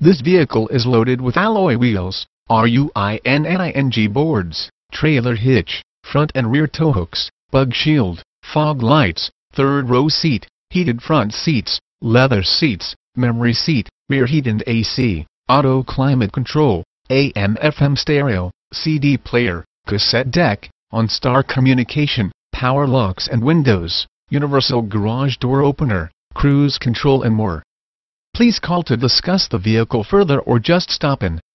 This vehicle is loaded with alloy wheels, RUINNING boards, trailer hitch, front and rear tow hooks, bug shield, fog lights, third row seat, heated front seats, leather seats, memory seat, rear heat and AC, auto climate control, AM/FM stereo, CD player, cassette deck, OnStar communication, power locks and windows, universal garage door opener, cruise control and more. Please call to discuss the vehicle further or just stop in.